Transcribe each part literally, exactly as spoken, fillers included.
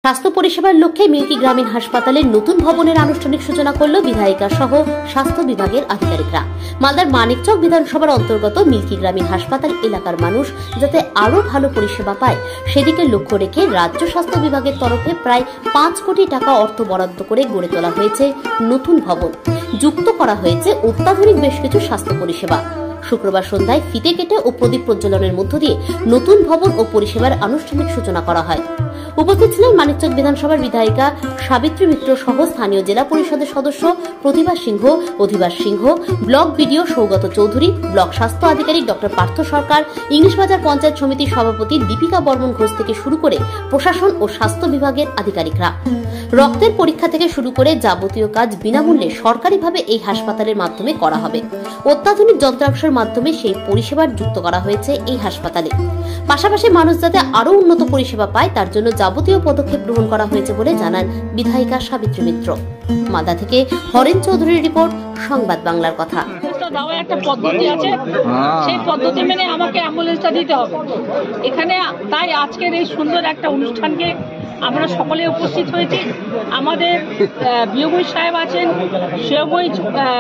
স্বাস্থ্য পরিষেবার লক্ষ্যে মিল্কি গ্রামীণ হাসপাতালের নতুন ভবনের আনুষ্ঠানিক সূচনা করল বিধায়িকা সহ স্বাস্থ্য বিভাগের আধিকারিকরা। মালদার মানিকচক বিধানসভার অন্তর্গত মিল্কি গ্রামীণ হাসপাতাল এলাকার মানুষ যাতে আরো ভালো পরিষেবা পায় সেদিকে লক্ষ্য রেখে রাজ্য স্বাস্থ্য বিভাগের তরফে প্রায় পাঁচ কোটি টাকা অর্থ বরাদ্দ করে গড়ে তোলা হয়েছে নতুন ভবন। যুক্ত করা হয়েছে অত্যাধুনিক বেশ কিছু স্বাস্থ্য পরিষেবা। শুক্রবার সন্ধ্যায় ফিতে কেটে ও প্রদীপ প্রজ্বলনের মধ্য দিয়ে নতুন ভবন ও পরিষেবার আনুষ্ঠানিক সূচনা করা হয়। উপস্থিত ছিলেন মানিকচক বিধানসভার বিধায়িকা সাবিত্রী মিত্র সহ স্থানীয় জেলা পরিষদের সদস্য Pratibha Singh, Adhibas Singh, block BDO Saugata Chowdhury, block স্বাস্থ্য আধিকারিক ডক্টর পার্থ সরকার, ইংলিশবাজার পঞ্চায়েত সমিতির সভাপতি দীপিকা বর্মন ঘোষ থেকে শুরু করে প্রশাসন ও স্বাস্থ্য বিভাগের আধিকারিকরা। রক্তের পরীক্ষা থেকে শুরু করে যাবতীয় কাজ বিনামূল্যে সরকারিভাবে এই হাসপাতালের মাধ্যমে করা হবে। অত্যাধুনিক যন্ত্রাংশের মাধ্যমে সেই পরিষেবার যুক্ত করা হয়েছে এই হাসপাতালে। পাশাপাশি মানুষ যাতে আরো উন্নত পরিষেবা পায় তার জন্য যাবতীয় পদক্ষেপ গ্রহণ করা হয়েছে বলে জানান বিধায়িকা সাবিত্রী মিত্র। মালদা থেকে হরেন চৌধুরীর রিপোর্ট, সংবাদ বাংলার কথা। একটা পদ্ধতি আছে, সেই পদ্ধতি মেনে আমাকে অ্যাম্বুলেন্সটা দিতে হবে এখানে। তাই আজকের এই সুন্দর একটা অনুষ্ঠানকে আমরা সকলে উপস্থিত হয়েছি। আমাদের বিয়ময় সাহেব আছেন, শিবময়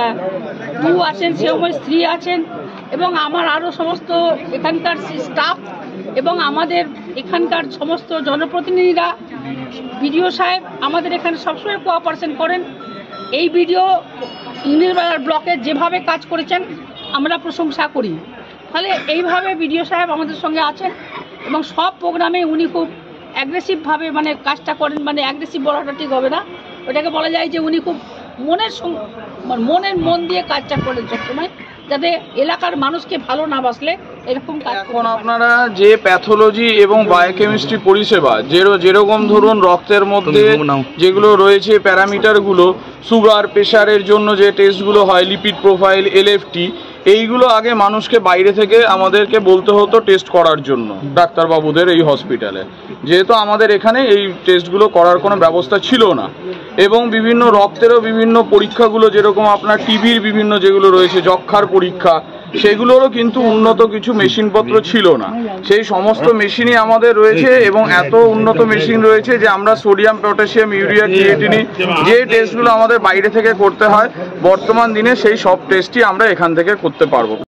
টু আছেন, শিবময় থ্রি আছেন এবং আমার আরও সমস্ত এখানকার স্টাফ এবং আমাদের এখানকার সমস্ত জনপ্রতিনিধিরা, বিডিও সাহেব আমাদের এখানে সবসময় কোঅপারেশন করেন। এই বিডিও ইংলিশবাজার ব্লকে যেভাবে কাজ করেছেন আমরা প্রশংসা করি। ফলে এইভাবে বিডিও সাহেব আমাদের সঙ্গে আছেন এবং সব প্রোগ্রামে উনি খুব অ্যাগ্রেসিভভাবে মানে কাজটা করেন। মানে অ্যাগ্রেসিভ বলাটা ঠিক হবে না, ওটাকে বলা যায় যে উনি খুব মনের মনের মন দিয়ে কাজটা করেন সবসময়, যাতে এলাকার মানুষকে ভালো না বাসলে এরকম কাজ। এখন আপনারা যে প্যাথোলজি এবং বায়োকেমিস্ট্রি পরিষেবা যেরকম ধরুন রক্তের মধ্যে যেগুলো রয়েছে প্যারামিটারগুলো, সুগার প্রেশারের জন্য যে টেস্টগুলো হয়, লিপিড প্রোফাইল, এলএফটি, এইগুলো আগে মানুষকে বাইরে থেকে আমাদেরকে বলতে হতো টেস্ট করার জন্য ডাক্তারবাবুদের এই হসপিটালে, যেহেতু আমাদের এখানে এই টেস্টগুলো করার কোনো ব্যবস্থা ছিল না। এবং বিভিন্ন রক্তেরও বিভিন্ন পরীক্ষাগুলো যেরকম আপনার টিবির বিভিন্ন যেগুলো রয়েছে যক্ষার পরীক্ষা, সেগুলোরও কিন্তু উন্নত কিছু মেশিনপত্র ছিল না। সেই সমস্ত মেশিনই আমাদের রয়েছে এবং এত উন্নত মেশিন রয়েছে যে আমরা সোডিয়াম, পটাশিয়াম, ইউরিয়া, ক্রিয়েটিনিন যে টেস্টগুলো আমাদের বাইরে থেকে করতে হয় বর্তমান দিনে সেই সব টেস্টই আমরা এখান থেকে করতে পারবো।